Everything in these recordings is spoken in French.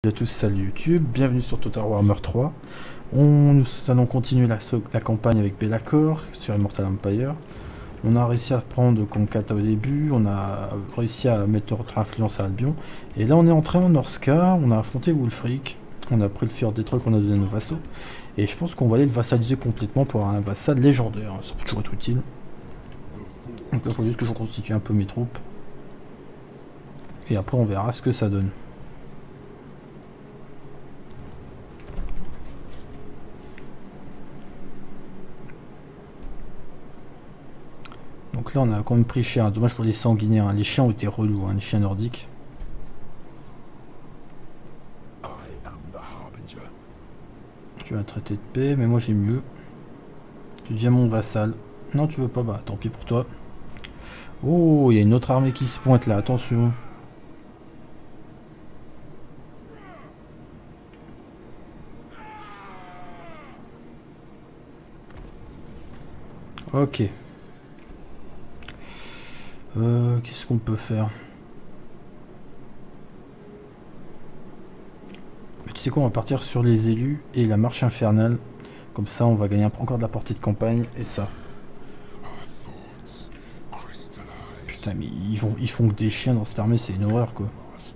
Salut à tous, salut YouTube, bienvenue sur Total Warhammer 3. Nous allons continuer la campagne avec Be'lakor sur Immortal Empire. On a réussi à prendre Konkata au début, on a réussi à mettre notre influence à Albion. Et là on est entré en Norsca, on a affronté Wulfric, on a pris le Fjord des Trolls qu'on a donné à nos vassaux. Et je pense qu'on va aller le vassaliser complètement pour avoir un vassal légendaire, ça peut toujours être utile. Donc là il faut juste que je reconstitue un peu mes troupes. Et après on verra ce que ça donne. Donc là on a quand même pris cher, dommage pour les sanguinaires, hein. Les chiens ont été relous, hein, les chiens nordiques. Tu as un traité de paix, mais moi j'ai mieux. Tu deviens mon vassal. Non tu veux pas, bah tant pis pour toi. Oh, il y a une autre armée qui se pointe là, attention. Ok. Qu'est-ce qu'on peut faire? Mais tu sais quoi, on va partir sur les élus et la marche infernale. Comme ça, on va gagner encore de la portée de campagne et ça. Putain, mais ils font que des chiens dans cette armée, c'est une horreur quoi.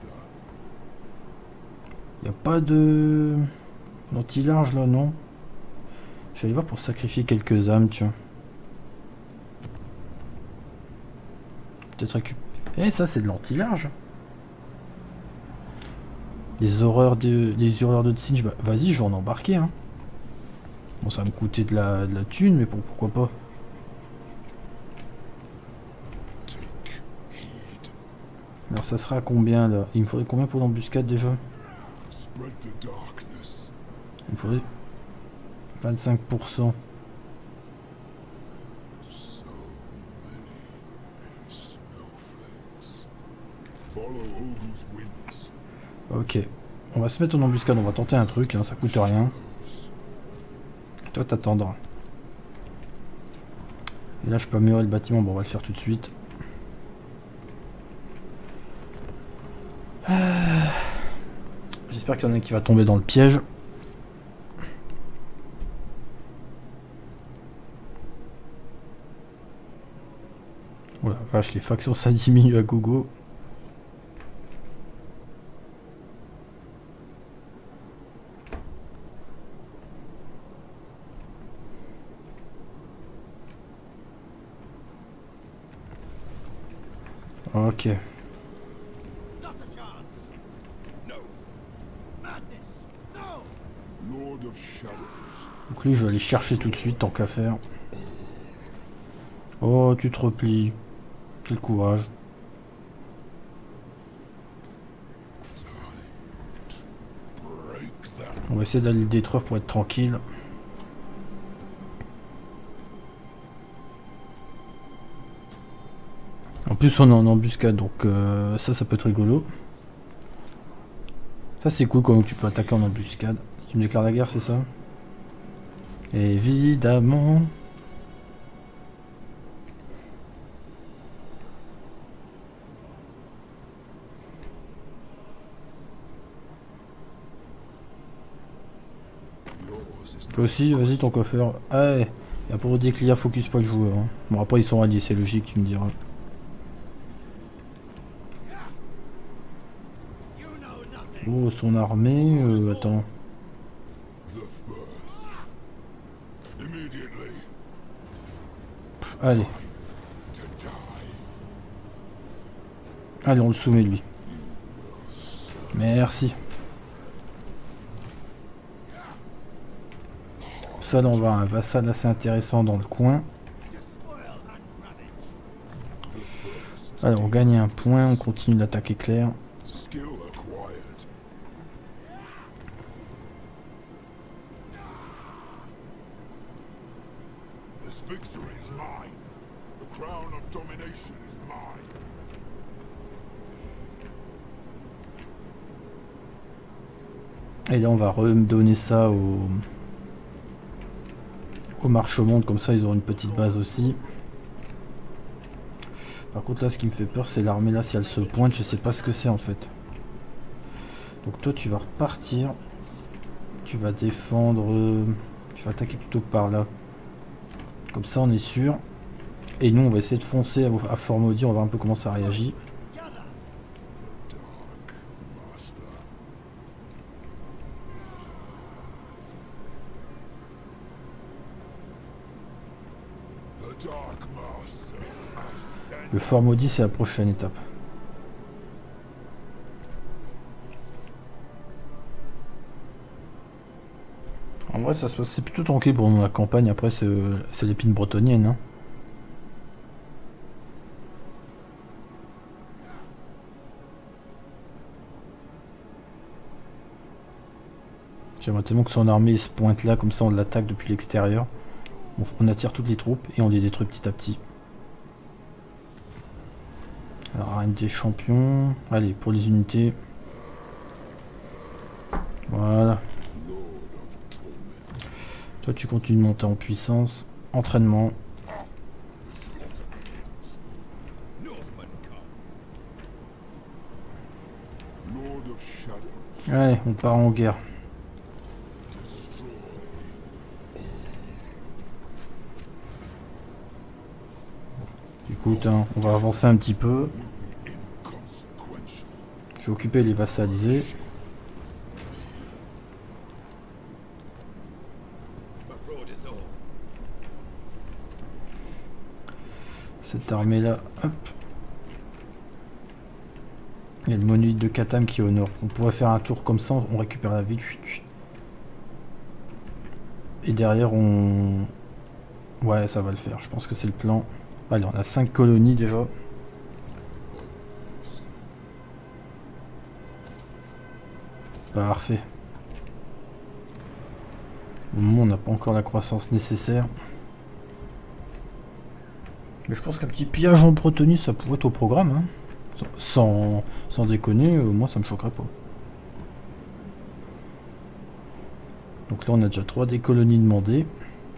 Y a pas de d'anti-large là, non? J'allais voir pour sacrifier quelques âmes, tiens. Peut-être récupérer. Eh, ça c'est de l'anti-large. Les horreurs de Tsinch, bah, vas-y, je vais en embarquer. Hein. Bon, ça va me coûter de la thune, mais pourquoi pas. Alors ça sera à combien là? Il me faudrait combien pour l'embuscade déjà? Il me faudrait 25%. Ok, on va se mettre en embuscade, on va tenter un truc, hein, ça coûte rien. Toi t'attendras. Et là je peux améliorer le bâtiment, bon on va le faire tout de suite. J'espère qu'il y en a qui va tomber dans le piège. Oh la vache, les factions ça diminue à gogo. Ok. Donc lui je vais aller chercher tout de suite tant qu'à faire. Oh tu te replies. Quel courage. On va essayer d'aller le détruire pour être tranquille. En plus on est en embuscade donc ça peut être rigolo. Ça c'est cool quand tu peux attaquer en embuscade. Tu me déclares la guerre, c'est ça? Évidemment. Toi aussi, vas-y ton coffeur. Ah, et pour dire qu'il y a focus pas le joueur. Hein. Bon après ils sont alliés, c'est logique, tu me diras. Oh, son armée, attends. Allez. Allez, on le soumet lui. Merci. Ça, là, on va avoir un vassal assez intéressant dans le coin. Alors, on gagne un point, on continue l'attaque éclair. Et là on va redonner ça au marche-monde, comme ça ils auront une petite base aussi. Par contre là ce qui me fait peur c'est l'armée là, si elle se pointe, je sais pas ce que c'est en fait. Donc toi tu vas repartir. Tu vas défendre... tu vas attaquer plutôt par là. Comme ça on est sûr. Et nous on va essayer de foncer à Fort Maudit. On va voir un peu comment ça réagit. Le Fort Maudit c'est la prochaine étape. En vrai ça se passe, c'est plutôt tranquille pour la campagne. Après c'est l'épine bretonnienne. Hein. J'aimerais tellement que son armée se pointe là, comme ça on l'attaque depuis l'extérieur. On attire toutes les troupes et on les détruit petit à petit. Alors arène des champions. Allez, pour les unités. Voilà. Toi tu continues de monter en puissance. Entraînement. Allez, on part en guerre. Écoute, hein, on va avancer un petit peu. Je vais occuper les vassalisés. Cette armée là, hop. Il y a le monolithe de Katam qui honore. On pourrait faire un tour comme ça, on récupère la ville. Et derrière on... Ouais, ça va le faire, je pense que c'est le plan. Allez, on a 5 colonies déjà. Parfait. Au moment où on n'a pas encore la croissance nécessaire. Mais je pense qu'un petit pillage en Bretonie, ça pourrait être au programme. Hein. Sans déconner, moi ça me choquerait pas. Donc là on a déjà 3 des colonies demandées.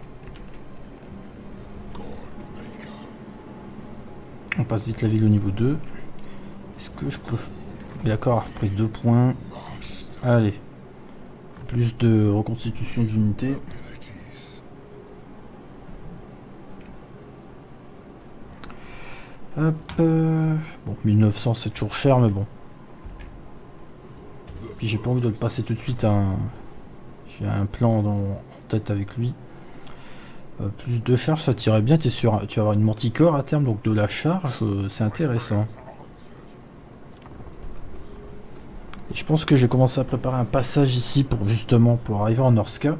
On passe vite la ville au niveau 2. Est-ce que je peux... D'accord, pris 2 points. Allez. Plus de reconstitution d'unités. Hop. Bon, 1900 c'est toujours cher, mais bon. Puis j'ai pas envie de le passer tout de suite à un... J'ai un plan en tête avec lui. Plus de charge, ça tirait bien. Tu vas avoir une manticore à terme, donc de la charge, c'est intéressant. Et je pense que j'ai commencé à préparer un passage ici pour justement pour arriver en Norska.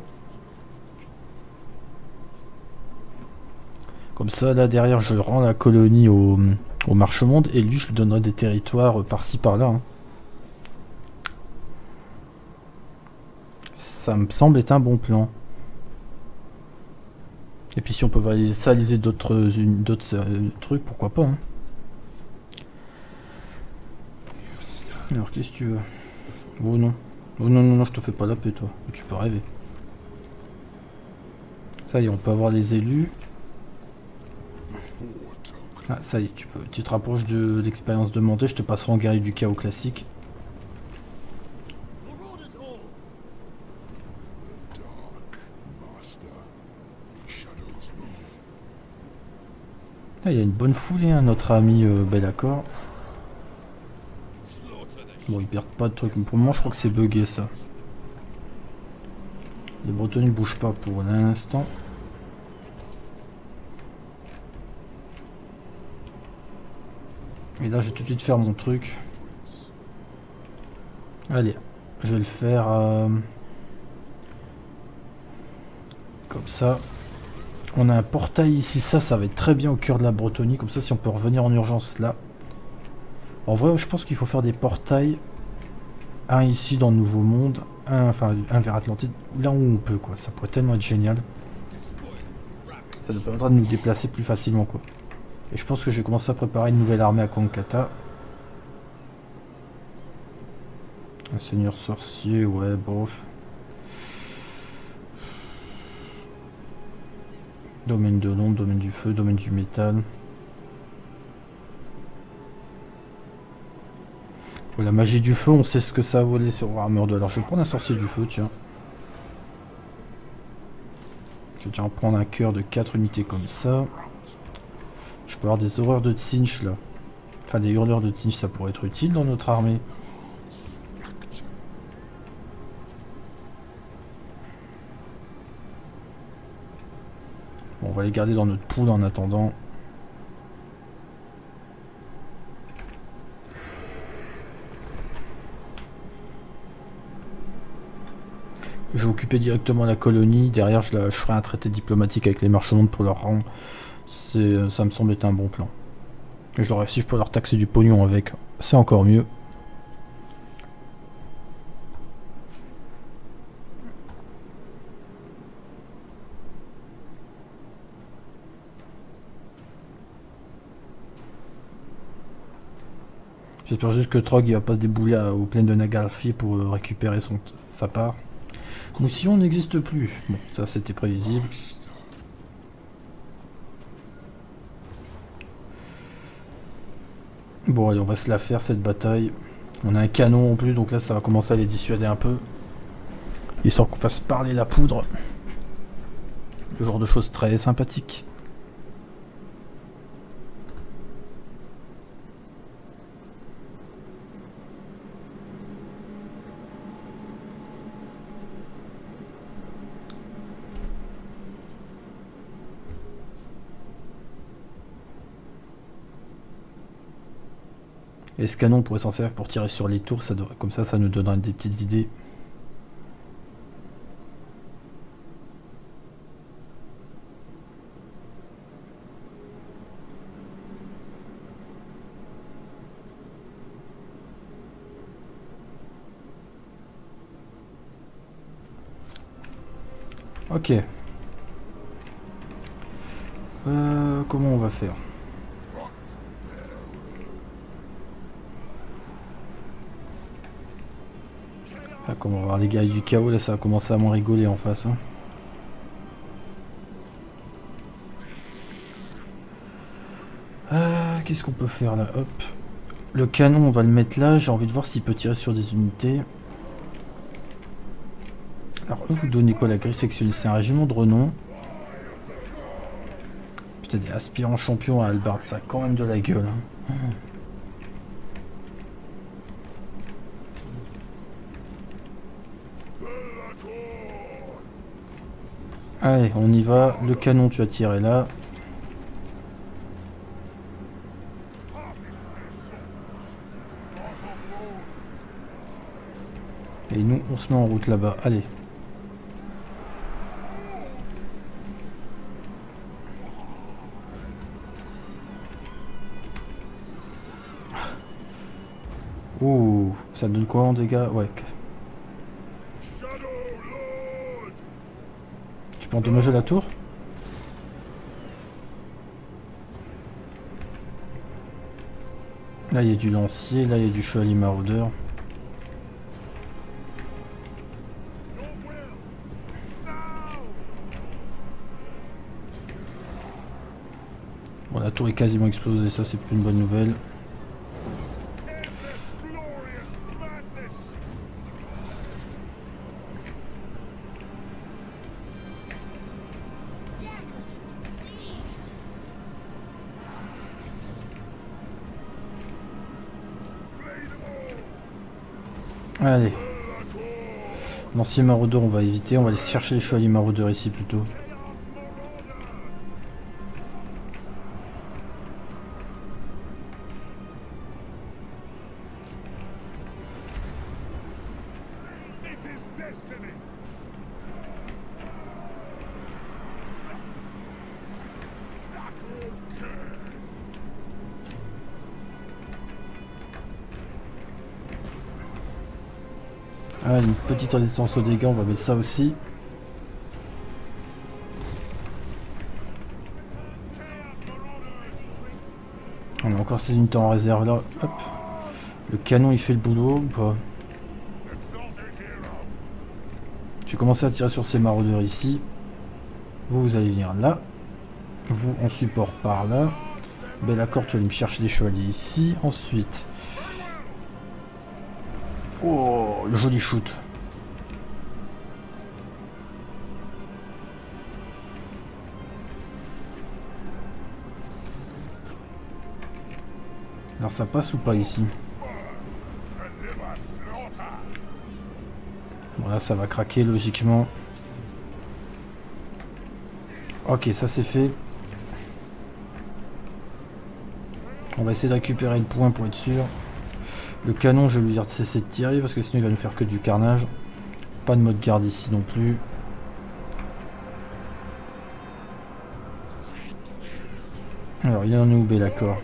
Comme ça, là derrière, je rends la colonie au Marche-Monde et lui, je lui donnerai des territoires par-ci par-là. Hein. Ça me semble être un bon plan. Et puis si on peut vassaliser d'autres trucs, pourquoi pas. Hein. Alors qu'est-ce que tu veux? Oh non. Oh non, non, non, je te fais pas la paix toi. Tu peux rêver. Ça y est, on peut avoir les élus. Ah ça y est, tu te rapproches de l'expérience demandée, je te passerai en guerrier du chaos classique. Ah, il y a une bonne foulée, hein, notre ami Bellacor. Bon, ils perdent pas de trucs, mais pour le moment, je crois que c'est bugué ça. Les Bretons ne bougent pas pour l'instant. Et là, je vais tout de suite faire mon truc. Allez, je vais le faire comme ça. On a un portail ici, ça va être très bien au cœur de la Bretonie. Comme ça, si on peut revenir en urgence là. En vrai, je pense qu'il faut faire des portails. Un ici dans le Nouveau Monde, un vers Atlantide, là où on peut, quoi. Ça pourrait tellement être génial. Ça nous permettra de nous déplacer plus facilement, quoi. Et je pense que j'ai commencé à préparer une nouvelle armée à Konkata. Un seigneur sorcier, ouais, bof. Domaine de l'ombre, domaine du feu, domaine du métal. Oh, la magie du feu, on sait ce que ça a volé sur Warhammer 2. Alors je vais prendre un sorcier du feu, tiens. Je vais déjà en prendre un cœur de 4 unités comme ça. Je peux avoir des horreurs de Tzinch là. Enfin des hurleurs de Tzinch, ça pourrait être utile dans notre armée. Bon, on va les garder dans notre pool en attendant. Je vais occuper directement la colonie. Derrière, je ferai un traité diplomatique avec les marchands pour leur rendre. Ça me semble être un bon plan. Et si je peux leur taxer du pognon avec, c'est encore mieux. J'espère juste que Trog il va pas se débouler aux plaines de Nagalfi pour récupérer sa part. Moussillon n'existe plus. Bon, ça c'était prévisible. Bon, allez, on va se la faire cette bataille. On a un canon en plus, donc là ça va commencer à les dissuader un peu. Histoire qu'on fasse parler la poudre. Le genre de choses très sympathiques. Et ce canon pourrait s'en servir pour tirer sur les tours, comme ça nous donnera des petites idées. Ok. Comment on va faire ? Là, comme on va voir les gars du chaos, là ça va commencer à moins rigoler en face. Hein. Qu'est-ce qu'on peut faire là? Hop. Le canon, on va le mettre là. J'ai envie de voir s'il peut tirer sur des unités. Alors, eux, vous donnez quoi? La grille sectionnée, c'est un régiment de renom. Putain, des aspirants champions à Albard, ça a quand même de la gueule. Hein. Allez, on y va. Le canon, tu vas tirer là. Et nous, on se met en route là-bas. Allez. Ouh, ça donne quoi en dégâts? Ouais. Tu peux endommager la tour? Là, il y a du lancier. Là, il y a du chevalier maraudeur. Bon, la tour est quasiment explosée. Ça, c'est plus une bonne nouvelle. Allez. L'ancien maraudeur, on va éviter. On va aller chercher les chevaliers maraudeurs ici plutôt. Ah, une petite résistance aux dégâts, on va mettre ça aussi. On a encore ces unités en réserve là. Hop. Le canon il fait le boulot ou pas? Je vais commencer à tirer sur ces maraudeurs ici. Vous allez venir là. Vous en support par là. Bel accord, tu vas aller me chercher des chevaliers ici. Ensuite, Oh, le joli shoot. Alors ça passe ou pas ici? Bon là ça va craquer logiquement. Ok, ça c'est fait. On va essayer de récupérer le point pour être sûr. Le canon, je vais lui dire de cesser de tirer parce que sinon il va nous faire que du carnage. Pas de mode garde ici non plus. Alors il en est où Be'lakor?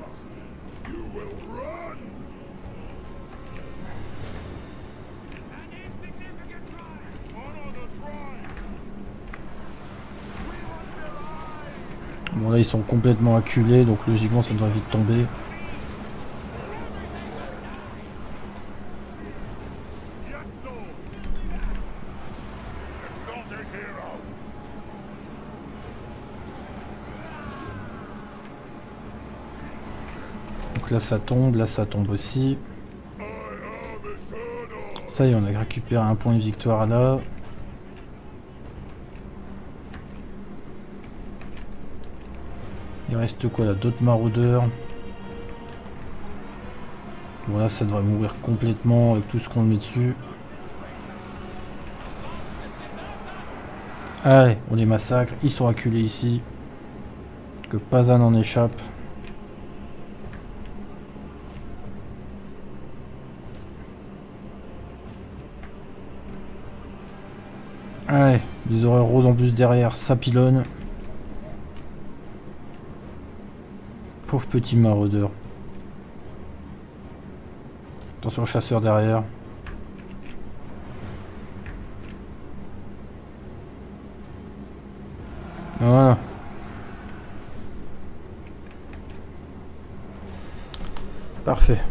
Bon là ils sont complètement acculés donc logiquement ça devrait vite tomber. Donc là ça tombe aussi. Ça y est, on a récupéré un point de victoire là. Il reste quoi là? D'autres maraudeurs. Bon là ça devrait mourir complètement avec tout ce qu'on met dessus. Allez, on les massacre. Ils sont acculés ici. Que pas un n'en échappe. Allez, les horreurs roses en plus derrière, ça pilonne. Pauvre petit maraudeur. Attention au chasseur derrière. Voilà. Parfait.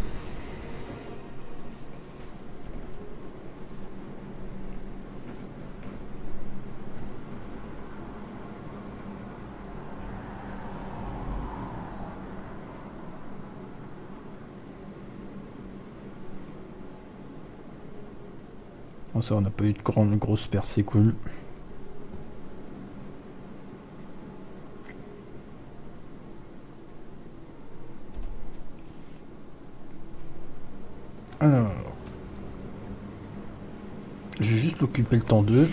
Bon, ça, on n'a pas eu de grosse perte, c'est cool. Alors, je vais juste l'occuper le temps 2.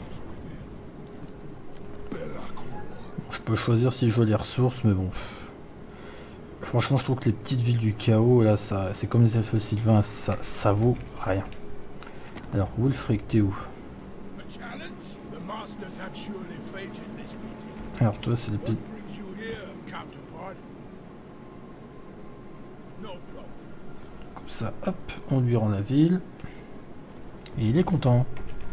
Je peux choisir si je veux les ressources, mais bon. Franchement, je trouve que les petites villes du chaos, là, ça, c'est comme les elfes sylvains, ça vaut rien. Alors, Wulfric, t'es où? Alors, toi, c'est les petites... Comme ça, hop, on lui rend la ville. Et il est content.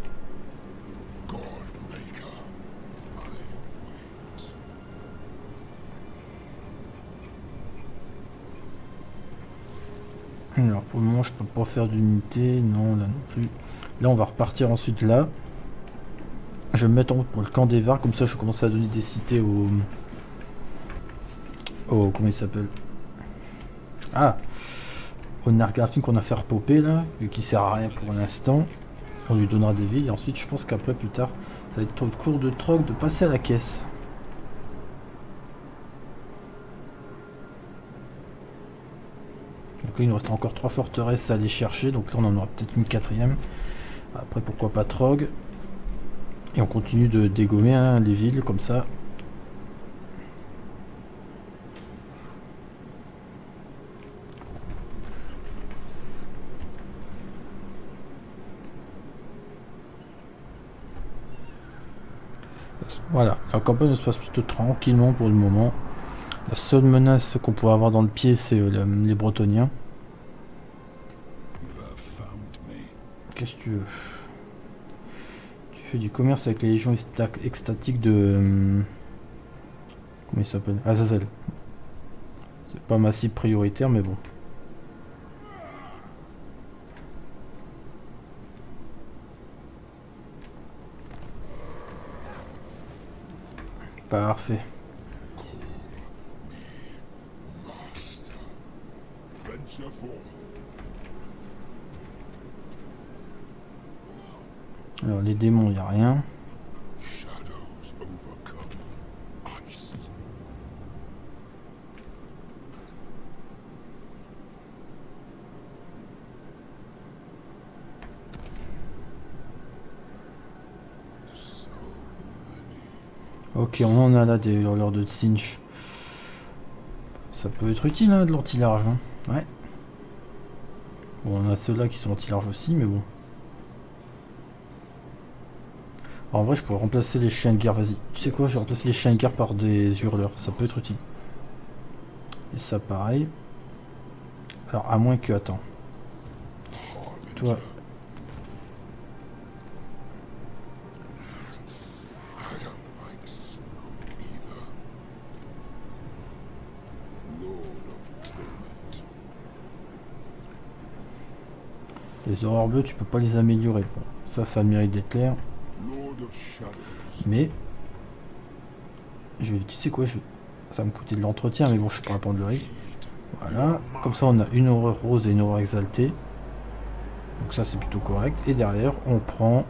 Alors, pour le moment, je peux pas faire d'unité. Non, là non plus. Là, on va repartir ensuite là. Je vais me mettre en route pour le camp des Var. Comme ça, je vais commencer à donner des cités au... comment il s'appelle? Ah, au Nargrafin qu'on a fait repopper là. Qui sert à rien pour l'instant. On lui donnera des villes. Et ensuite, je pense qu'après, plus tard, ça va être au cours de troc de passer à la caisse. Donc là, il nous reste encore 3 forteresses à aller chercher. Donc là, on en aura peut-être une 4e. Après, pourquoi pas Trog. Et on continue de dégommer hein, les villes comme ça. Voilà, la campagne se passe plutôt tranquillement pour le moment. La seule menace qu'on pourrait avoir dans le pied, c'est les Bretoniens. Qu'est-ce que tu veux? Tu fais du commerce avec les légions extatiques de... comment il s'appelle? Azazel. C'est pas ma cible prioritaire, mais bon. Parfait. Alors les démons, il n'y a rien. Ok, on en a là des hurleurs de Tzinch. Ça peut être utile, hein, de l'anti-large. Hein. Ouais. Bon, on a ceux-là qui sont anti-large aussi, mais bon. Alors, en vrai, je pourrais remplacer les chiens de guerre. Vas-y. Tu sais quoi, je vais remplacer les chiens de guerre par des hurleurs. Ça peut être utile. Et ça, pareil. Alors, à moins que... Attends. Toi... Les horreurs bleues, tu peux pas les améliorer. Bon, ça a le mérite d'être clair. Mais... Tu sais quoi, ça va me coûter de l'entretien, mais bon, je peux pas prendre le risque. Voilà. Comme ça, on a une horreur rose et une horreur exaltée. Donc ça, c'est plutôt correct. Et derrière, on prend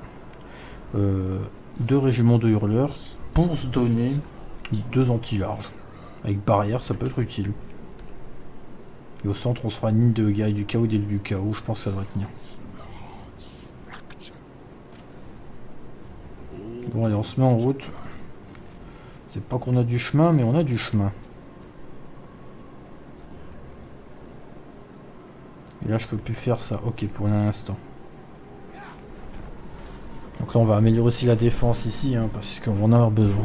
2 régiments de hurleurs pour se donner 2 anti-larges. Avec barrière, ça peut être utile. Et au centre, on se fera une ligne de guerrier du chaos, d'élu du chaos. Je pense que ça devrait tenir. Bon, allez, on se met en route. C'est pas qu'on a du chemin, mais on a du chemin. Et là, je peux plus faire ça. Ok, pour l'instant. Donc là, on va améliorer aussi la défense ici, hein, parce qu'on va en avoir besoin.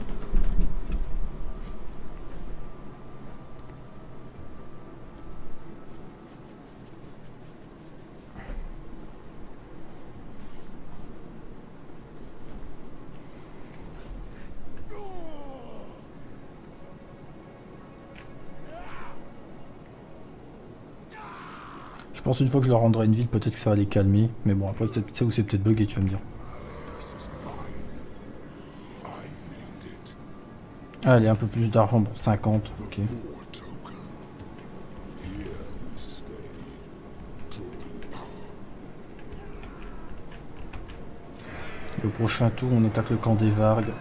Je pense une fois que je leur rendrai une ville, peut-être que ça va les calmer. Mais bon, après, c'est où c'est peut-être bugué, tu vas me dire. Ah, allez, un peu plus d'argent, bon, 50, ok. Le prochain tour, on attaque le camp des Vargs.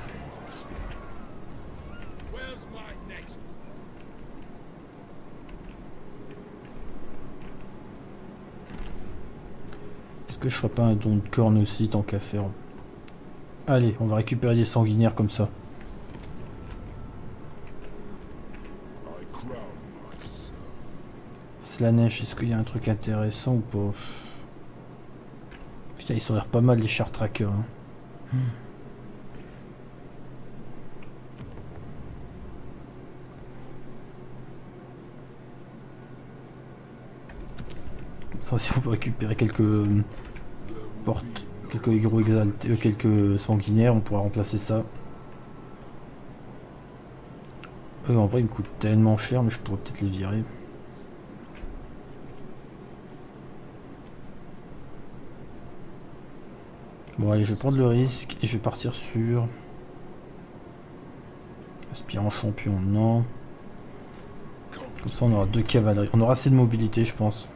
Est-ce que je ferais pas un don de corne aussi, tant qu'à faire? Allez, on va récupérer des sanguinaires comme ça. Slanesh, est-ce qu'il y a un truc intéressant ou pas? Putain, ils sont l'air pas mal les char trackers. Hein. Ça, si on peut récupérer quelques portes, quelques héros exaltés, quelques sanguinaires, on pourra remplacer ça. En vrai, ils me coûtent tellement cher, mais je pourrais peut-être les virer. Bon, allez, je vais prendre le risque et je vais partir sur... Aspirant champion, non. Comme ça, on aura 2 cavaleries. On aura assez de mobilité, je pense.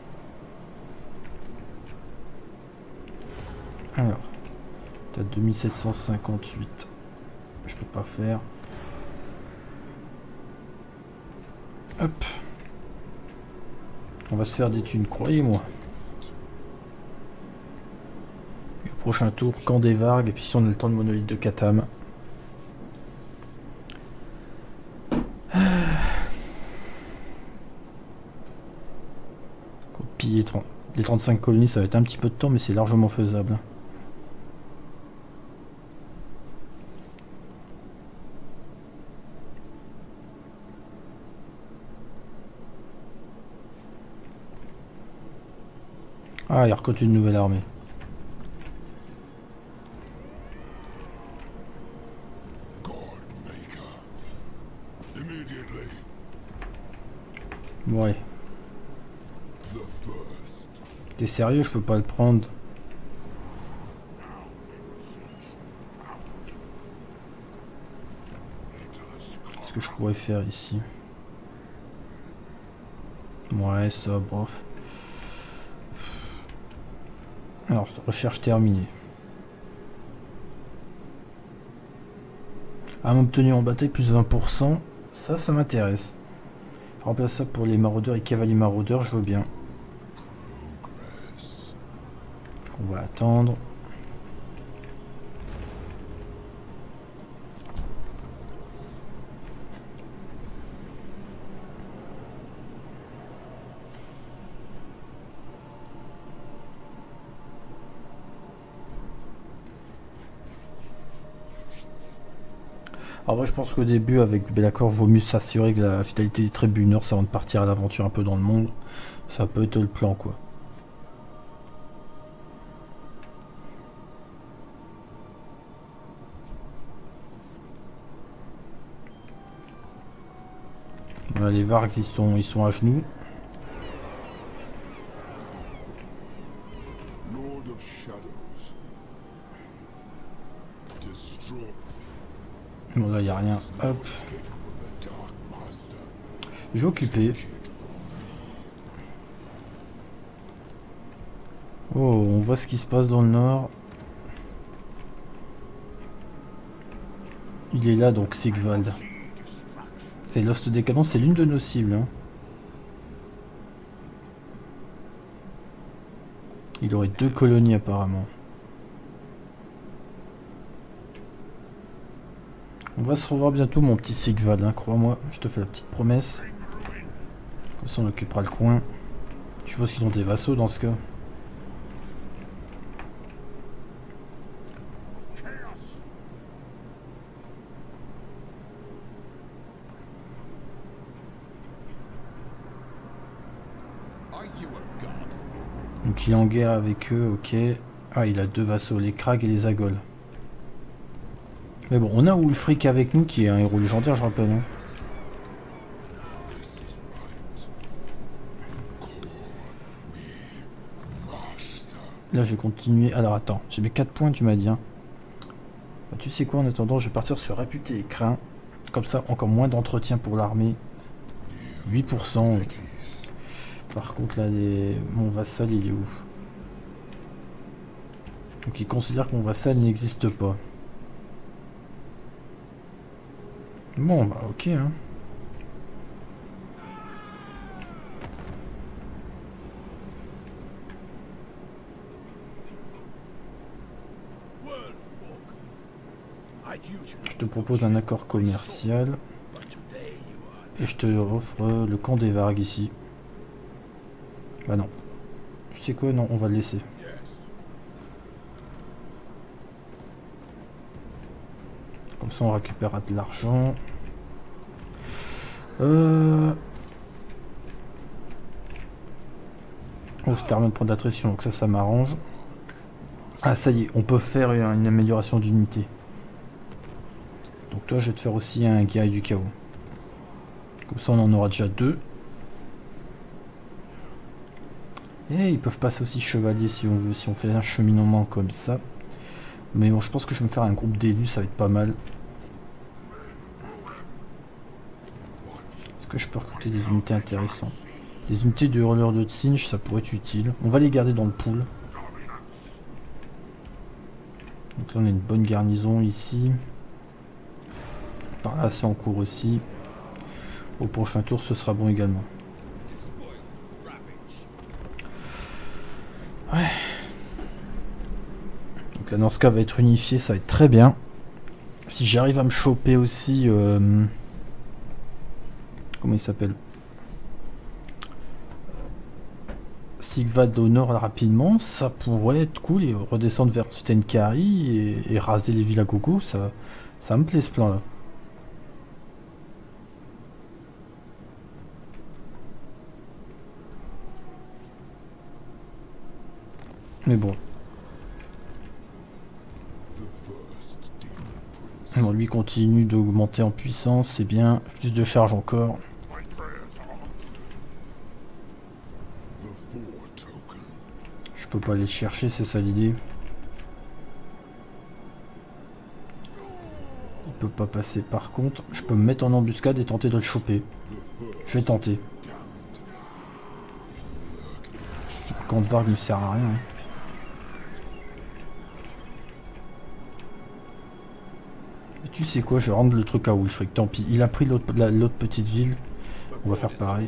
Alors, t'as 2758. Je peux pas faire. Hop. On va se faire des thunes, croyez-moi. Le prochain tour, camp des Vargs, et puis si on a le temps de monolithe de Katam. Piller les 35 colonies, ça va être un petit peu de temps, mais c'est largement faisable. Ah, il recrute une nouvelle armée. Ouais. T'es sérieux, je peux pas le prendre. Qu'est-ce que je pourrais faire ici? Ouais, ça, bof. Alors, recherche terminée. Arme obtenue en bataille, plus 20%. Ça m'intéresse. Remplace ça pour les maraudeurs et cavaliers maraudeurs, je veux bien. On va attendre. Alors moi je pense qu'au début avec Be'lakor vaut mieux s'assurer que la fidélité des tribuneurs avant de partir à l'aventure un peu dans le monde. Ça peut être le plan quoi. Voilà, les Vargs ils sont à genoux. Bon là il n'y a rien. Hop. J'ai occupé. Oh, on voit ce qui se passe dans le nord. Il est là donc Sigvald. C'est Lost Décadence, c'est l'une de nos cibles. Hein. Il aurait 2 colonies apparemment. On va se revoir bientôt mon petit Sigvald, hein, crois-moi, je te fais la petite promesse. Comme ça on occupera le coin. Je suppose qu'ils ont des vassaux dans ce cas. Donc il est en guerre avec eux, ok. Ah il a 2 vassaux, les Krags et les Agols. Mais bon, on a Wulfric avec nous qui est un héros légendaire, je rappelle. Hein. Là, j'ai continué. Alors, attends, j'ai mes 4 points, tu m'as dit. Hein. Bah, tu sais quoi, en attendant, je vais partir sur Réputé et Craint. Comme ça, encore moins d'entretien pour l'armée. 8%. Par contre, là, mon vassal, il est où? Donc, il considère que mon vassal n'existe pas. Bon, bah, ok, hein. Je te propose un accord commercial. Et je te offre le camp des Vargs ici. Bah non. Tu sais quoi? Non, on va le laisser. Comme ça, on récupérera de l'argent. Oh, c'est terminé de prendre d'attrition, donc ça m'arrange. Ah, ça y est, on peut faire une amélioration d'unité. Donc toi, je vais te faire aussi un guerrier du chaos. Comme ça, on en aura déjà 2. Et ils peuvent passer aussi chevalier si on veut, si on fait un cheminement comme ça. Mais bon, je pense que je vais me faire un groupe d'élus, ça va être pas mal. Est-ce que je peux recruter des unités intéressantes? Des unités de hurleurs de Tsinch, ça pourrait être utile. On va les garder dans le pool. Donc là, on a une bonne garnison ici. Par là, c'est en cours aussi. Au prochain tour, ce sera bon également. Ouais. Donc la Norska va être unifiée, ça va être très bien. Si j'arrive à me choper aussi... comment il s'appelle? Sigvald au nord rapidement, ça pourrait être cool et redescendre vers Stenkari et raser les villes à gogo, ça me plaît ce plan là. Mais bon. Bon, lui continue d'augmenter en puissance, c'est bien. Plus de charge encore. Je peux pas aller chercher, c'est ça l'idée. Il peut pas passer. Par contre, je peux me mettre en embuscade et tenter de le choper. Je vais tenter. Le camp de Varg ne sert à rien. Hein. Tu sais quoi, je vais rendre le truc à Wulfric. Tant pis, il a pris l'autre petite ville. On va faire pareil.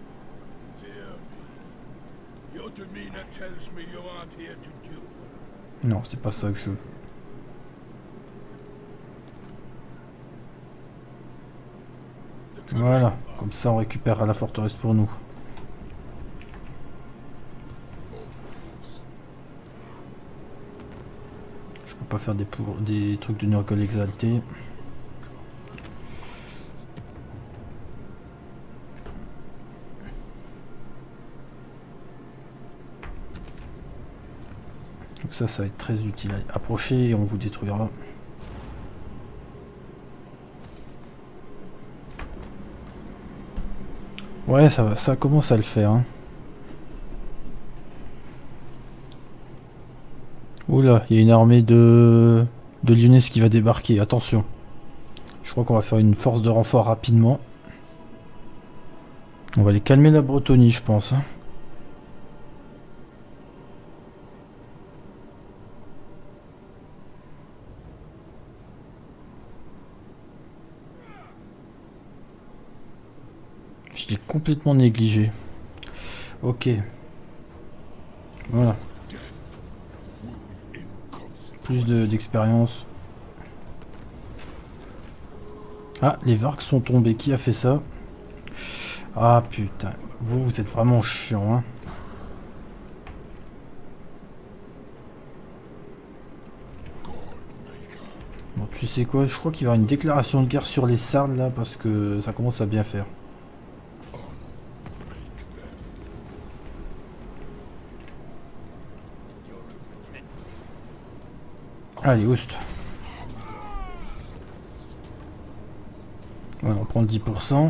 Non, c'est pas ça que je veux. Voilà, comme ça on récupérera la forteresse pour nous. Je peux pas faire des trucs de Nurgle exalté. Donc ça va être très utile. Allez, approchez et on vous détruira. Ouais, ça commence à le faire. Hein. Oula, il y a une armée de Lyonnais qui va débarquer. Attention. Je crois qu'on va faire une force de renfort rapidement. On va les calmer la Bretonie, je pense. Hein. Je l'ai complètement négligé. Ok. Voilà. Plus d'expérience. Ah, les Vargs sont tombés. Qui a fait ça? Ah putain. Vous êtes vraiment chiant, hein. Bon, tu sais quoi? Je crois qu'il va y avoir une déclaration de guerre sur les Sardes, là, parce que ça commence à bien faire. Allez, oust. Voilà, on prend le 10%.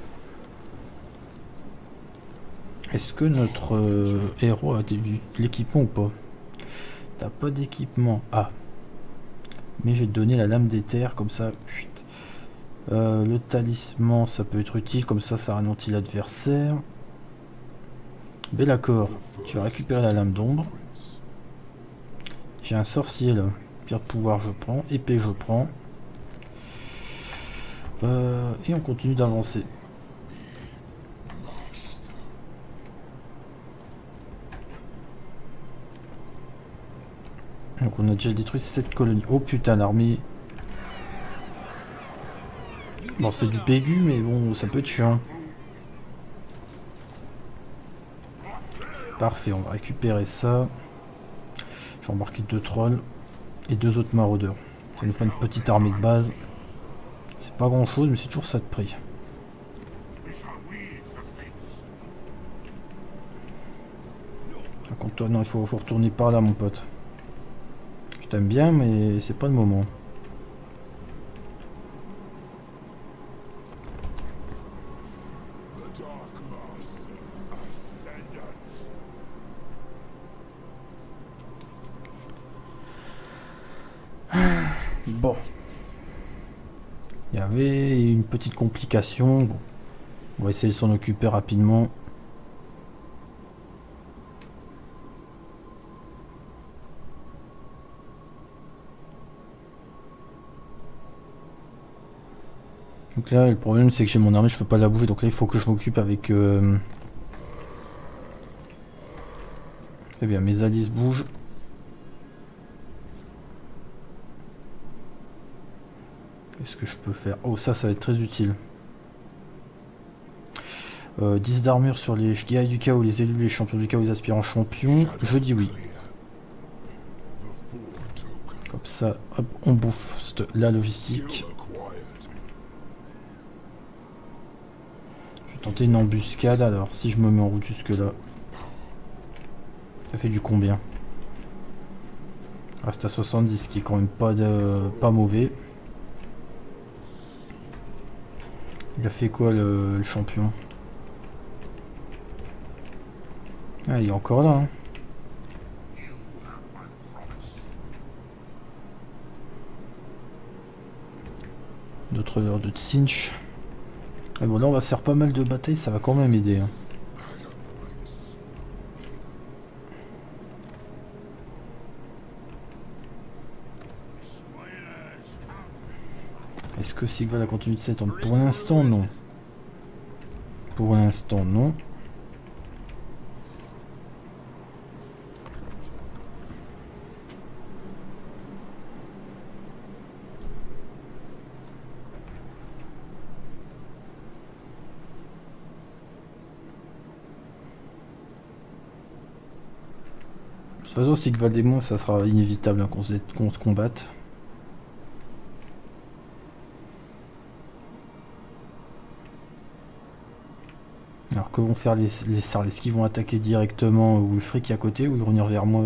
Est-ce que notre héros a de l'équipement ou pas? T'as pas d'équipement. Ah. Mais j'ai donné la lame d'éther, comme ça. Le talisman, ça peut être utile, comme ça, ça ralentit l'adversaire. Bellacor, tu vas récupérer la lame d'ombre. J'ai un sorcier là. Pierre de pouvoir, je prends. Épée, je prends. Et on continue d'avancer. Donc on a déjà détruit cette colonie. Oh putain, l'armée. Bon, c'est du Pégu, mais bon, ça peut être chiant. Parfait, on va récupérer ça. J'ai embarqué 2 trolls et 2 autres maraudeurs. Ça nous fera une petite armée de base. C'est pas grand chose, mais c'est toujours ça de prix. Par contre, toi, non, il faut retourner par là, mon pote. Je t'aime bien, mais c'est pas le moment. Bon. Il y avait une petite complication. Bon. On va essayer de s'en occuper rapidement. Donc là, le problème, c'est que j'ai mon armée, je peux pas la bouger. Donc là, il faut que je m'occupe avec... Eh bien, mes alliés se bougent. Qu'est-ce que je peux faire? Oh, ça va être très utile. 10 d'armure sur les guerriers du chaos, les élus, les champions du chaos, les aspirants champions. Je dis oui. Comme ça, hop, on bouffe la logistique. Je vais tenter une embuscade alors, si je me mets en route jusque là. Ça fait du combien? Reste à 70, qui est quand même pas mauvais. Il a fait quoi le champion? Ah, il est encore là. Hein. D'autres heures de cinch. Et bon, là on va faire pas mal de batailles, ça va quand même aider. Hein. Est-ce que Sigval a continué de s'étendre? Pour l'instant, non. Pour l'instant, non. De toute façon, Sigval et moi, ça sera inévitable hein, qu'on se combatte. Alors que vont faire les Sarles? Est-ce qu'ils vont attaquer directement Wulfric qui est à côté ou ils vont venir vers moi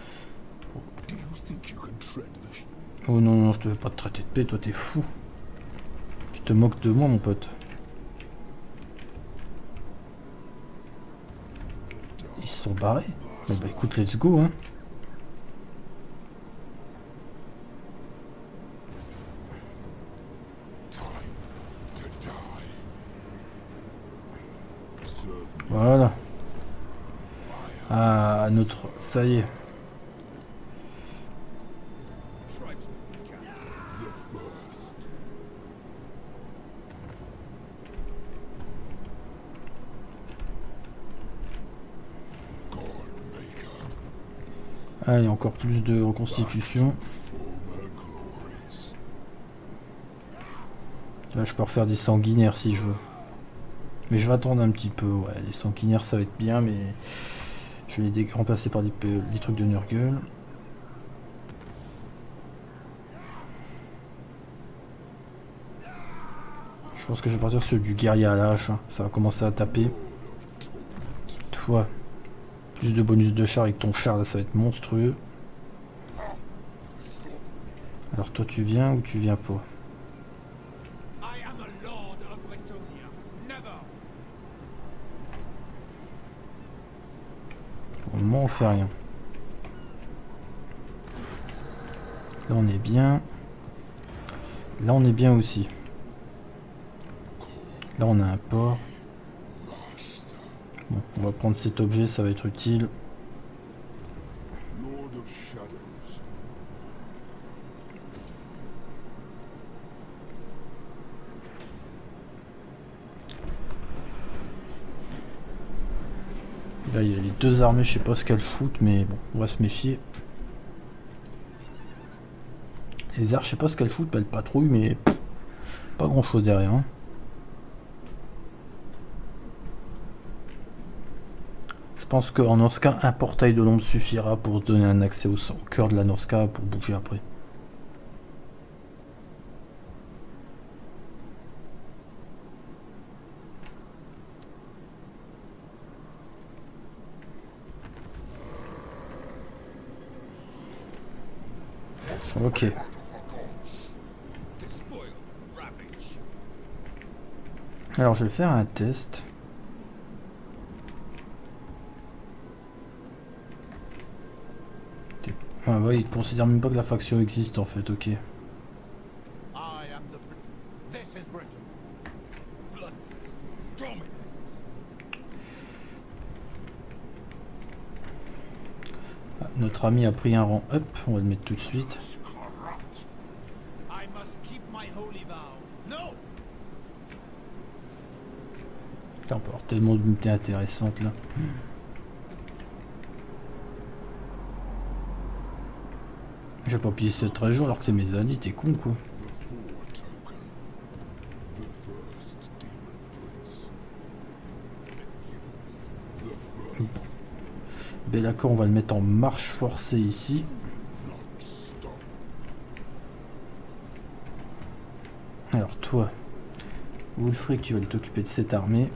Oh non, non, je te veux pas te traiter de paix, toi t'es fou. Tu te moques de moi mon pote. Ils se sont barrés. Bon bah écoute, let's go hein. Voilà. Ah, notre... Ça y est. Allez, encore plus de reconstitution. Là, je peux refaire des sanguinaires si je veux. Mais je vais attendre un petit peu. Ouais, les sanguinaires, ça va être bien, mais... Je vais les remplacer par des trucs de Nurgle. Je pense que je vais partir sur du guerrier à la hache. Hein. Ça va commencer à taper. Toi. Plus de bonus de char avec ton char, là, ça va être monstrueux. Alors toi, tu viens ou tu viens pas? Pour le moment, on fait rien. Là, on est bien. Là, on est bien aussi. Là, on a un port. Bon, on va prendre cet objet, ça va être utile. Là, il y a les deux armées, je sais pas ce qu'elles foutent, mais bon, on va se méfier. Les arches, je sais pas ce qu'elles foutent, elles patrouillent, mais pff, pas grand chose derrière. Hein. Je pense qu'en Norsca, un portail de l'ombre suffira pour donner un accès au cœur de la Norsca pour bouger après. Ok. Alors je vais faire un test. Ah bah il considère même pas que la faction existe en fait, ok. Ah, notre ami a pris un rang up, on va le mettre tout de suite. Putain, on peut avoir tellement d'unités intéressantes là. Je vais pas piller ce trésor alors que c'est mes alliés, t'es con quoi. Be'lakor, on va le mettre en marche forcée ici. Alors toi, Wulfric, tu vas t'occuper de cette armée.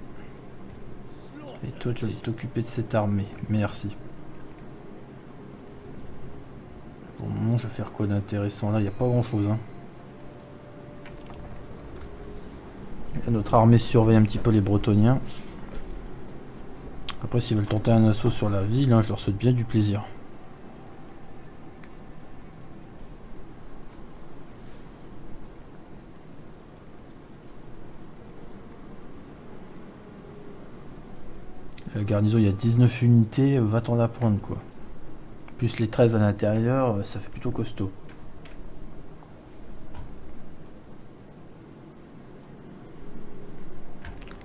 Et toi, tu vas t'occuper de cette armée. Merci. Pour le moment, je vais faire quoi d'intéressant? Là, il n'y a pas grand chose. Hein. Notre armée surveille un petit peu les Bretoniens. Après, s'ils veulent tenter un assaut sur la ville, hein, je leur souhaite bien du plaisir. La garnison, il y a 19 unités, va t'en apprendre quoi. Plus les 13 à l'intérieur, ça fait plutôt costaud.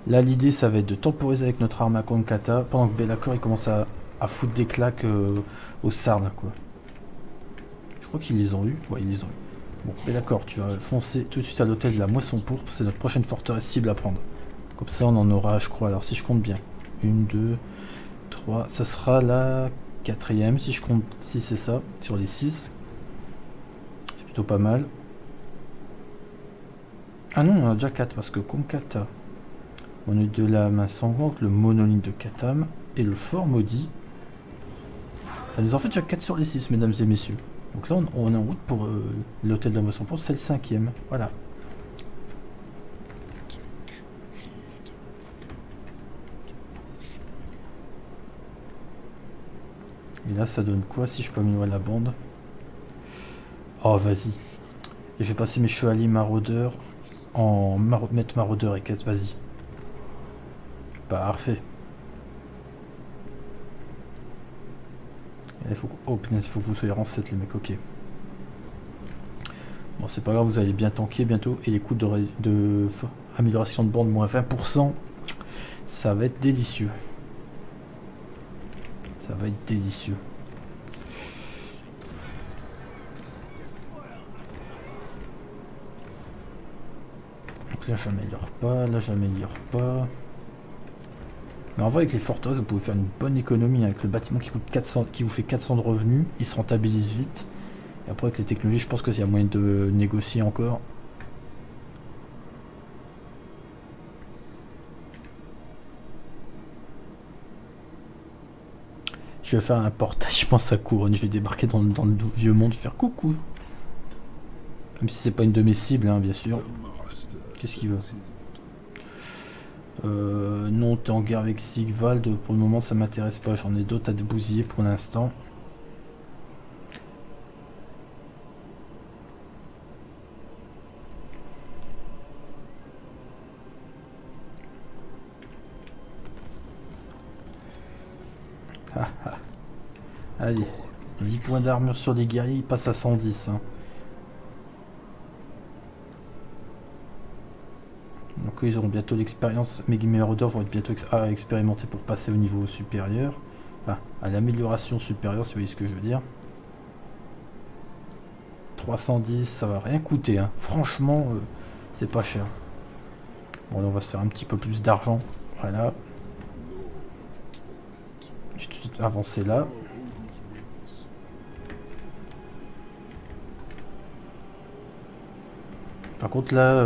Là, l'idée, ça va être de temporiser avec notre arme à Konkata pendant que Be'lakor il commence à foutre des claques au Sarn, quoi. Je crois qu'ils les ont eu. Ouais, ils les ont eu. Bon, Be'lakor, tu vas foncer tout de suite à l'hôtel de la Moisson Pourpre. C'est notre prochaine forteresse cible à prendre. Comme ça, on en aura, je crois. Alors, si je compte bien. 1, 2, 3. Ça sera la 4e, si je compte. Si c'est ça, sur les 6. C'est plutôt pas mal. Ah non, on en a déjà 4 parce que Konkata. On est de la main sanglante, le monolithe de Katam et le fort maudit. Ça nous en fait déjà 4 sur les 6, mesdames et messieurs. Donc là, on est en route pour l'hôtel de la Moisson Pourpre, c'est le 5e. Voilà. Et là, ça donne quoi si je peux améliorer la bande? Oh, vas-y. Et je vais passer mes chevaliers maraudeurs en maître maraudeur et quête, vas-y. Parfait. Il faut... Oh punaise, il faut que vous soyez rang 7 les mecs, ok. Bon, c'est pas grave, vous allez bien tanker bientôt. Et les coûts de amélioration de bande moins 20%, ça va être délicieux. Ça va être délicieux. Donc là, j'améliore pas, là, j'améliore pas. Mais en vrai, avec les forteresses, vous pouvez faire une bonne économie. Avec le bâtiment qui coûte 400, qui vous fait 400 de revenus, il se rentabilise vite. Et après, avec les technologies, je pense qu'il y a moyen de négocier encore. Je vais faire un portage, je pense, à Couronne. Je vais débarquer dans le vieux monde, je vais faire coucou. Même si c'est pas une de mes cibles, hein, bien sûr. Qu'est-ce qu'il veut? Non, t'es en guerre avec Sigvald. Pour le moment, ça m'intéresse pas. J'en ai d'autres à débousiller pour l'instant. Ah, ah. Allez, 10 points d'armure sur les guerriers, ils passent à 110. Hein. Donc ils auront bientôt l'expérience. Mes maraudeurs vont être bientôt expérimentés pour passer au niveau supérieur. Enfin, à l'amélioration supérieure, si vous voyez ce que je veux dire. 310, ça va rien coûter. Hein. Franchement, c'est pas cher. Bon, là, on va se faire un petit peu plus d'argent. Voilà. J'ai tout de suite avancé là. Par contre, là,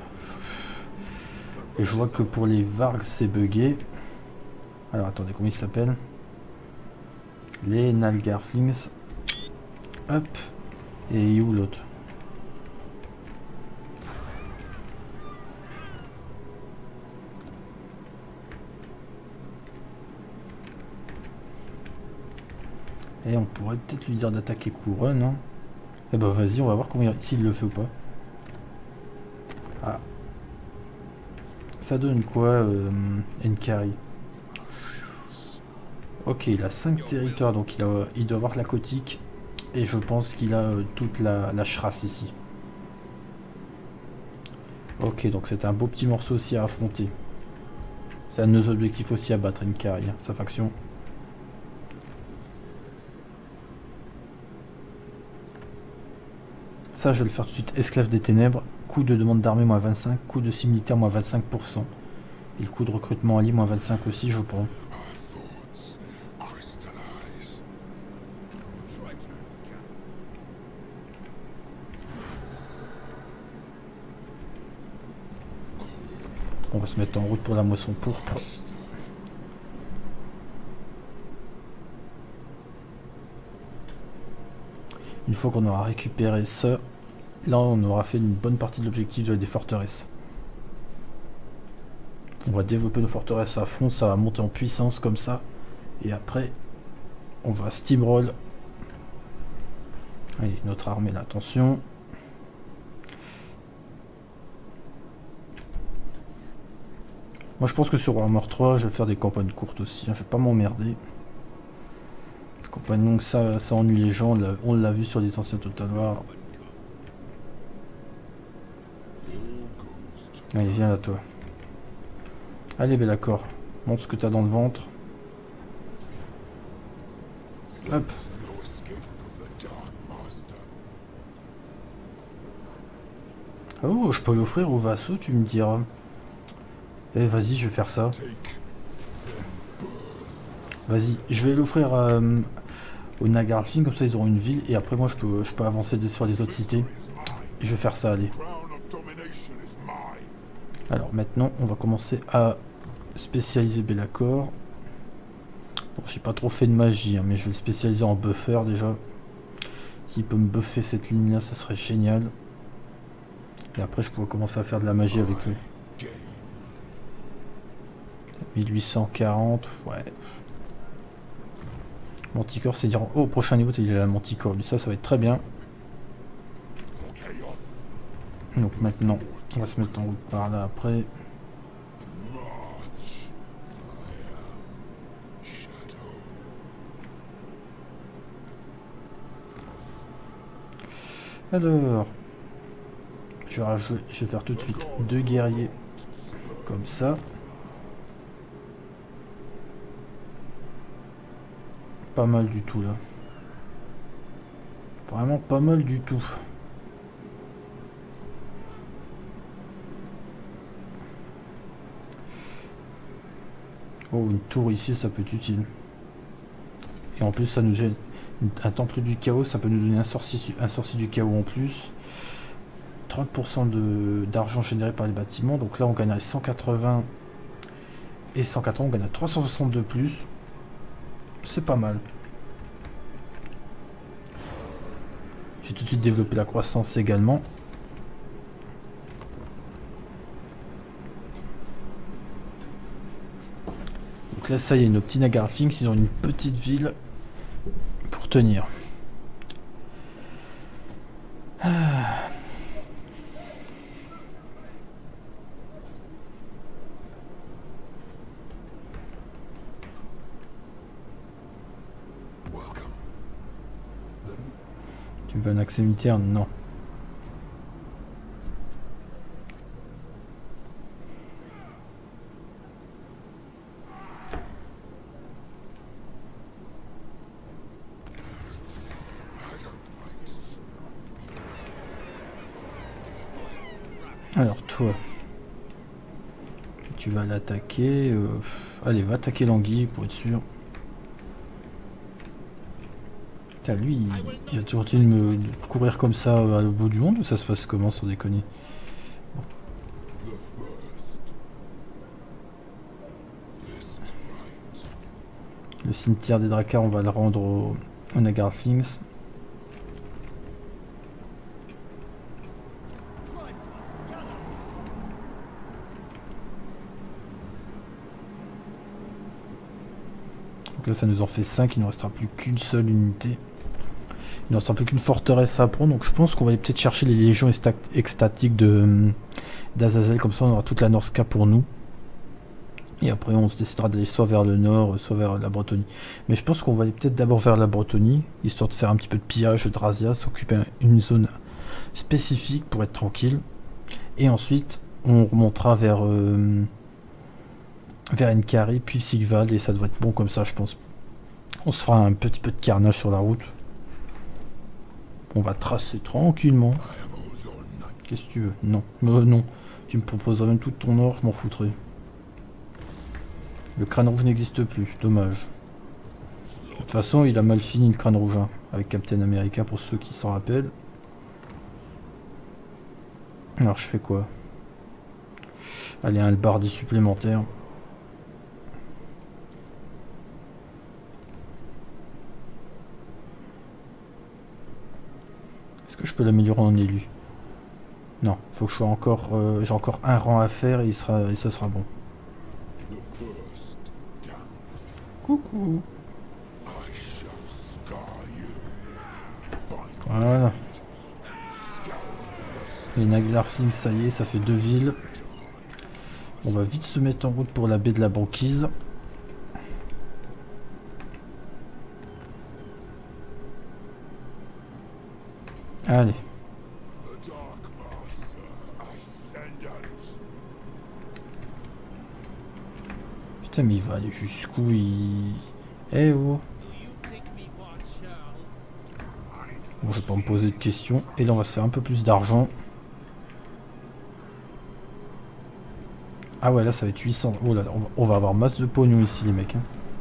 je vois que pour les Vargs, c'est buggé. Alors, attendez, comment il s'appelle? Les Nalgarflings. Hop. Et où l'autre? Et on pourrait peut-être lui dire d'attaquer Couronne. Hein. Eh ben vas-y, on va voir s'il le fait ou pas. Ah. Ça donne quoi, Nkari? Ok, il a 5 territoires, donc il doit avoir la Cotique. Et je pense qu'il a toute la Shrass ici. Ok, donc c'est un beau petit morceau aussi à affronter. C'est un de nos objectifs aussi à battre, Nkari, hein, sa faction. Ça, je vais le faire tout de suite. Esclave des ténèbres. Coût de demande d'armée, moins 25. Coût de similitaire, moins 25%. Et le coût de recrutement allié, moins 25 aussi, je prends. On va se mettre en route pour la Moisson Pourpre. Une fois qu'on aura récupéré ça, là on aura fait une bonne partie de l'objectif des forteresses. On va développer nos forteresses à fond, ça va monter en puissance comme ça. Et après, on va steamroll. Allez, notre armée là, attention. Moi je pense que sur Warhammer 3, je vais faire des campagnes courtes aussi, hein, je vais pas m'emmerder. Campagne longue, ça ennuie les gens, on l'a vu sur les anciens Total War. Allez, viens là toi. Allez, ben d'accord. Montre ce que t'as dans le ventre. Hop. Oh, je peux l'offrir au vassaux, tu me diras. Eh, vas-y, je vais faire ça. Vas-y, je vais l'offrir aux Nagarfing, comme ça ils auront une ville, et après moi je peux avancer sur les autres cités. Je vais faire ça, allez. Alors maintenant, on va commencer à spécialiser Be'lakor. Bon, j'ai pas trop fait de magie, hein, mais je vais le spécialiser en buffer déjà. S'il peut me buffer cette ligne-là, ça serait génial. Et après, je pourrais commencer à faire de la magie avec lui. 1840, ouais. Manticore, c'est dire... Oh, au prochain niveau, il a la Manticore. Lui, ça va être très bien. Donc maintenant, on va se mettre en route par là après. Alors, je vais faire tout de suite 2 guerriers comme ça. Pas mal du tout là. Vraiment pas mal du tout. Oh, une tour ici, ça peut être utile. Et en plus, ça nous gêne. Un temple du chaos, ça peut nous donner un sorcier du chaos en plus. 30% d'argent généré par les bâtiments. Donc là, on gagnerait 180 et 180. On gagne à 360 de plus. C'est pas mal. J'ai tout de suite développé la croissance également. Donc là, ça y est, nos petits Nagarfings, ils ont une petite ville pour tenir. Ah. Tu veux un accès militaire? Non. Alors toi, tu vas l'attaquer. Allez, va attaquer l'anguille pour être sûr. Putain, lui, il va toujours de me courir comme ça à le bout du monde ou ça se passe comment sans déconner? Bon. Le cimetière des Drakars, on va le rendre aux Nagarflings. Donc là, ça nous en fait 5, il ne nous restera plus qu'une seule unité. Il ne restera plus qu'une forteresse à prendre, donc je pense qu'on va aller peut-être chercher les légions extatiques d'Azazel, comme ça on aura toute la Norska pour nous. Et après on se décidera d'aller soit vers le nord, soit vers la Bretonie. Mais je pense qu'on va aller peut-être d'abord vers la Bretonie, histoire de faire un petit peu de pillage de Razia, s'occuper une zone spécifique pour être tranquille. Et ensuite on remontera vers Enkari, puis Sigval, et ça devrait être bon comme ça je pense. On se fera un petit peu de carnage sur la route. On va tracer tranquillement. Qu'est-ce que tu veux? Non. Non. Tu me proposerais même tout ton or, je m'en foutrais. Le crâne rouge n'existe plus. Dommage. De toute façon, il a mal fini le crâne rouge. Hein, avec Captain America pour ceux qui s'en rappellent. Alors, je fais quoi? Allez, un bardi supplémentaire. Est-ce que je peux l'améliorer en élu? Non, faut que je sois encore... j'ai encore un rang à faire et ça sera bon. Coucou. Voilà. Les Nagarflings, ça y est, ça fait 2 villes. On va vite se mettre en route pour la baie de la banquise. Allez. Putain, mais il va aller jusqu'où il... Eh oh. Bon, je vais pas me poser de questions. Et là, on va se faire un peu plus d'argent. Ah ouais, là, ça va être 800. Oh là, on va avoir masse de pognon ici, les mecs. Hein.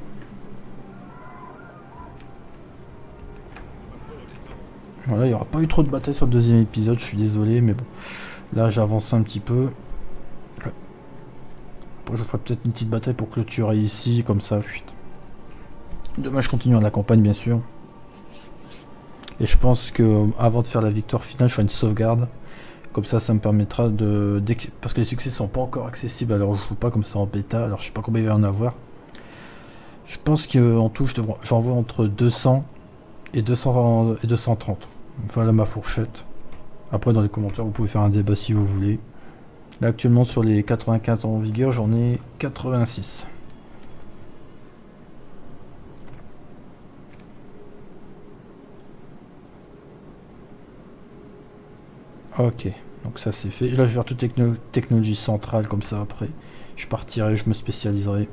Voilà, il n'y aura pas eu trop de batailles sur le deuxième épisode, je suis désolé, mais bon. Là, j'avance un petit peu. Bon, je ferai peut-être une petite bataille pour clôturer ici, comme ça. Demain, je continue la campagne, bien sûr. Et je pense que avant de faire la victoire finale, je ferai une sauvegarde. Comme ça me permettra de... Parce que les succès sont pas encore accessibles, alors je joue pas comme ça en bêta, alors je sais pas combien il va y en avoir. Je pense qu'en tout, j'envoie entre 200 et 230. Voilà ma fourchette. Après, dans les commentaires, vous pouvez faire un débat si vous voulez. Là, actuellement, sur les 95 en vigueur, j'en ai 86. Ok, donc ça c'est fait. Et là, je vais faire toute technologie centrale, comme ça après. Je partirai, je me spécialiserai.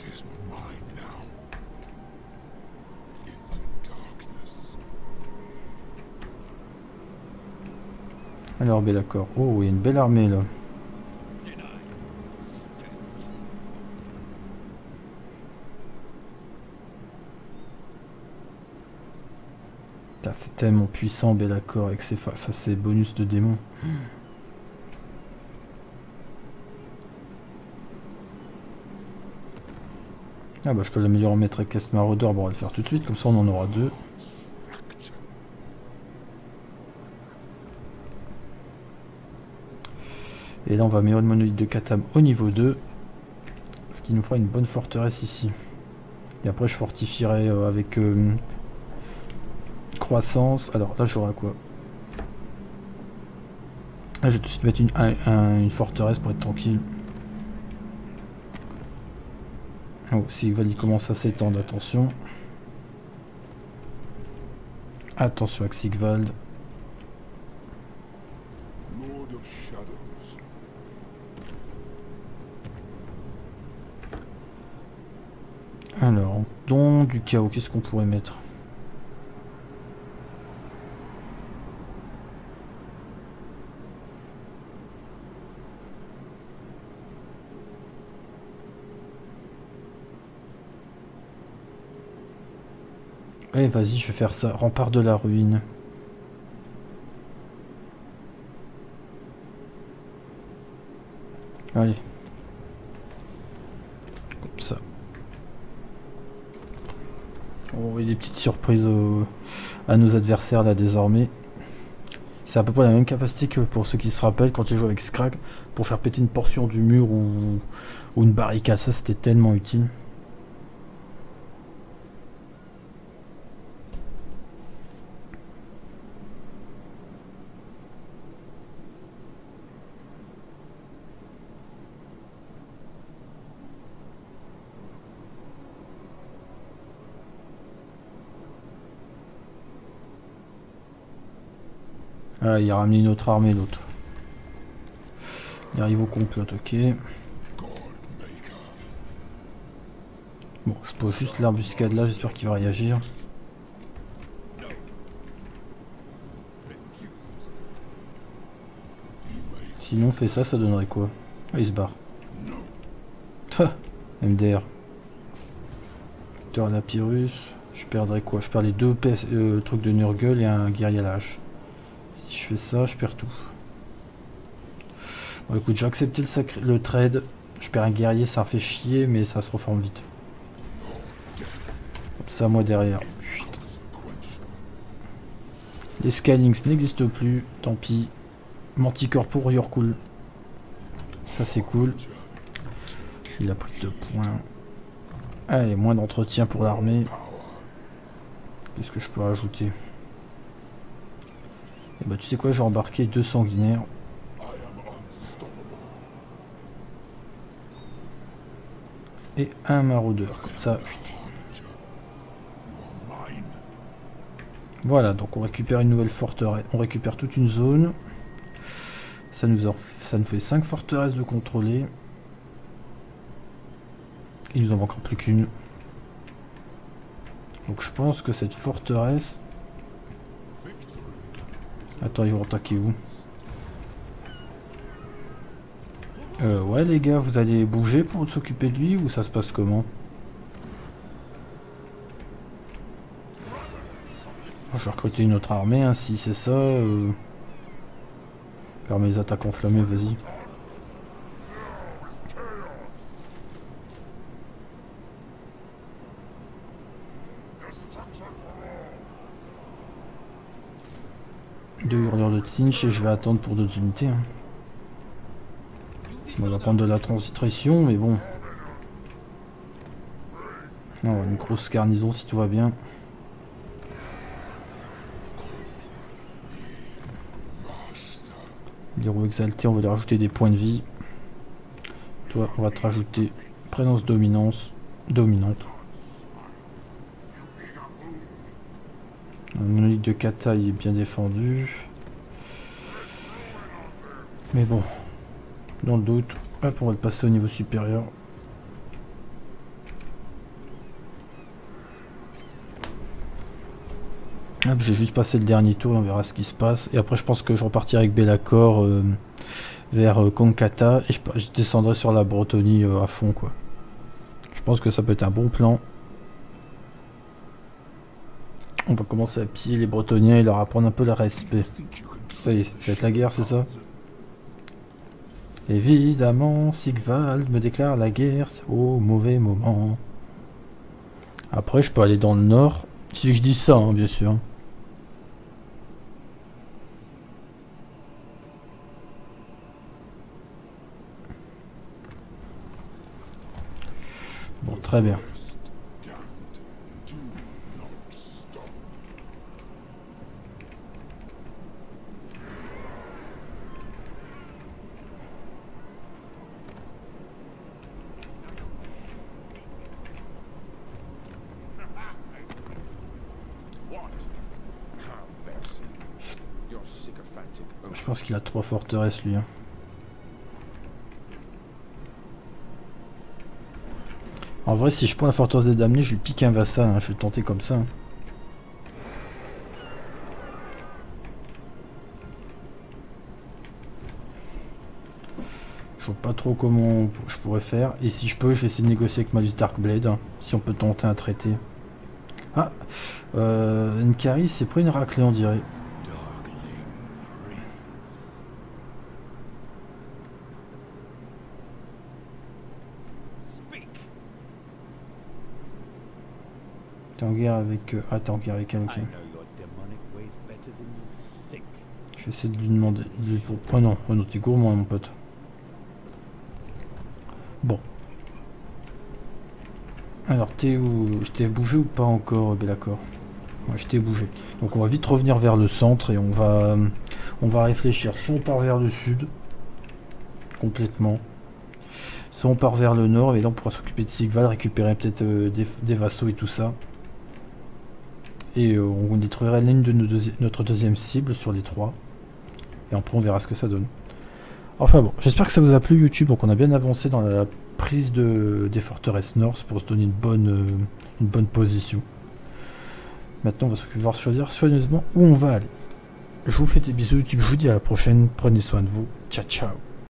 Alors, d'accord. Oh, il y a une belle armée là. C'est tellement puissant, Be'lakor, avec ses bonus de démons. Ah bah je peux l'améliorer en maître casse maraudeur, bon on va le faire tout de suite, comme ça on en aura deux. Et là on va améliorer le monolithe de Katam au niveau 2. Ce qui nous fera une bonne forteresse ici. Et après je fortifierai avec croissance. Alors là j'aurai quoi? Là je vais tout de suite mettre une forteresse pour être tranquille. Oh, Sigvald il commence à s'étendre, attention. Attention avec Sigvald. Alors, don du chaos, qu'est-ce qu'on pourrait mettre? Eh vas-y, je vais faire ça. Rempart de la ruine. Allez. Comme ça. Oh, il y a des petites surprises à nos adversaires là désormais. C'est à peu près la même capacité que pour ceux qui se rappellent quand j'ai joué avec Scrag pour faire péter une portion du mur ou une barricade. Ça c'était tellement utile. Ah, il a ramené une autre armée, l'autre. Il arrive au complot, ok. Bon, je pose juste l'embuscade là, j'espère qu'il va réagir. Sinon, on fait ça, ça donnerait quoi? Ah, il se barre. MDR. Victor Lapyrus. Je perdrais quoi? Je perds les deux trucs de Nurgle et un guerrier à la hache. Si je fais ça, je perds tout. Bon écoute, j'ai accepté le trade. Je perds un guerrier, ça fait chier, mais ça se reforme vite. Comme ça, moi derrière. Les Scalings n'existent plus, tant pis. Manticore pour Yorkul. Ça c'est cool. Il a pris 2 points. Allez, moins d'entretien pour l'armée. Qu'est-ce que je peux rajouter? Et bah tu sais quoi, j'ai embarqué 2 sanguinaires. Et un maraudeur, comme ça. Voilà, donc on récupère une nouvelle forteresse. On récupère toute une zone. Ça nous fait 5 forteresses de contrôler. Il nous en manquera plus qu'une. Donc je pense que cette forteresse... Attends, ils vont attaquer où? Ouais les gars, vous allez bouger pour s'occuper de lui ou ça se passe comment? Je vais recruter une autre armée, hein, si c'est ça. Permet les attaques enflammées, vas-y. Deux hurleurs de Tsinch et je vais attendre pour d'autres unités. Hein. On va prendre de la transition, mais bon. Non, une grosse garnison si tout va bien. L'héros exalté, on va lui rajouter des points de vie. Toi, on va te rajouter présence dominante. Le monolithe de Kata, il est bien défendu. Mais bon, dans le doute, hop, on va le passer au niveau supérieur. Hop, j'ai juste passé le dernier tour et on verra ce qui se passe. Et après, je pense que je repartirai avec Be'lakor vers Konkata et je descendrai sur la Bretonnie à fond, quoi. Je pense que ça peut être un bon plan. On va commencer à piller les Bretoniens et leur apprendre un peu le respect. Ça y est, ça va être la guerre, c'est ça? Évidemment, Sigvald me déclare la guerre au mauvais moment. Après, je peux aller dans le nord. Si je dis ça, hein, bien sûr. Bon, très bien. Je pense qu'il a 3 forteresses, lui. Hein. En vrai, si je prends la forteresse des damnés, je lui pique un vassal. Hein. Je vais tenter comme ça. Hein. Je vois pas trop comment je pourrais faire. Et si je peux, je vais essayer de négocier avec Malus Darkblade. Hein, si on peut tenter un traité. Ah, Nkari s'est pris une raclée, on dirait. T'es en guerre avec... Ah, t'es en guerre avec elle, ok. Je vais essayer de lui demander... Oh non, t'es gourmand, mon pote. Bon. Alors, t'es où? Je t'ai bougé ou pas encore, Be'lakor? Ouais, je t'ai bougé. Donc on va vite revenir vers le centre et on va réfléchir. Soit on part vers le sud, complètement. Soit on part vers le nord, et là on pourra s'occuper de Sigvald, récupérer peut-être des vassaux et tout ça. Et on détruirait l'une de notre deuxième cible sur les 3. Et après on verra ce que ça donne. Enfin bon, j'espère que ça vous a plu YouTube. Donc on a bien avancé dans la prise des forteresses north pour se donner une bonne position. Maintenant on va devoir choisir soigneusement où on va aller. Je vous fais des bisous YouTube, je vous dis à la prochaine. Prenez soin de vous. Ciao ciao.